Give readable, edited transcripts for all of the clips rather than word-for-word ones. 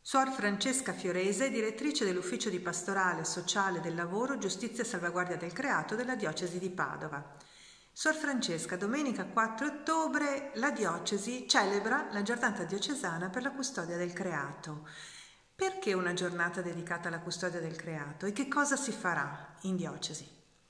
Suor Francesca Fiorese, direttrice dell'Ufficio di Pastorale Sociale del Lavoro, Giustizia e Salvaguardia del Creato della Diocesi di Padova. Suor Francesca, domenica 4 ottobre la Diocesi celebra la giornata diocesana per la custodia del creato. Perché una giornata dedicata alla custodia del creato e che cosa si farà in Diocesi?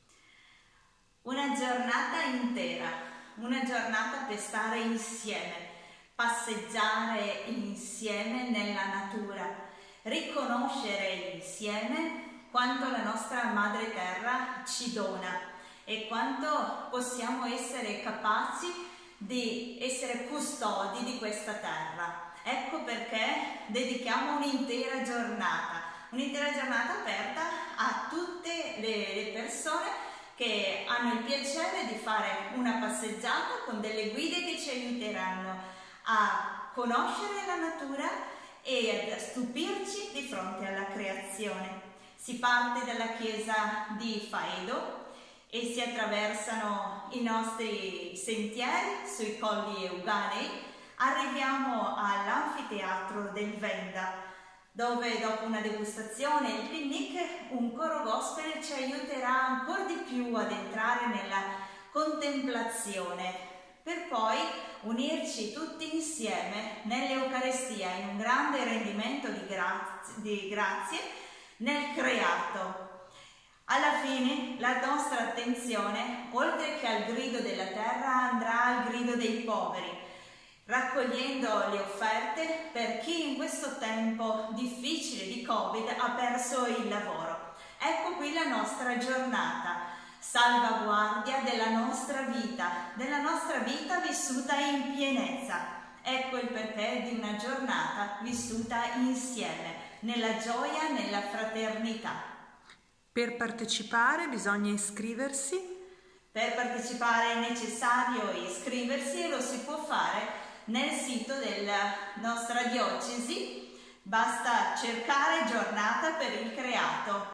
Una giornata intera, una giornata per stare insieme, passeggiare insieme nella natura, riconoscere insieme quanto la nostra Madre Terra ci dona e quanto possiamo essere capaci di essere custodi di questa terra. Ecco perché dedichiamo un'intera giornata aperta a tutte le persone che hanno il piacere di fare una passeggiata con delle guide che ci aiuteranno a conoscere la natura e a stupirci di fronte alla creazione. Si parte dalla chiesa di Faedo e si attraversano i nostri sentieri sui colli euganei. Arriviamo all'anfiteatro del Venda, dove dopo una degustazione e il picnic un coro gospel ci aiuterà ancora di più ad entrare nella contemplazione, per poi unirci tutti insieme nell'Eucarestia in un grande rendimento di grazie nel creato. Alla fine la nostra attenzione, oltre che al grido della terra, andrà al grido dei poveri, raccogliendo le offerte per chi in questo tempo difficile di Covid ha perso il lavoro. Ecco qui la nostra giornata, salvaguardia della nostra vita vissuta in pienezza. Ecco il perché di una giornata vissuta insieme, nella gioia, nella fraternità. Per partecipare bisogna iscriversi? Per partecipare è necessario iscriversi e lo si può fare nel sito della nostra diocesi, basta cercare giornata per il creato.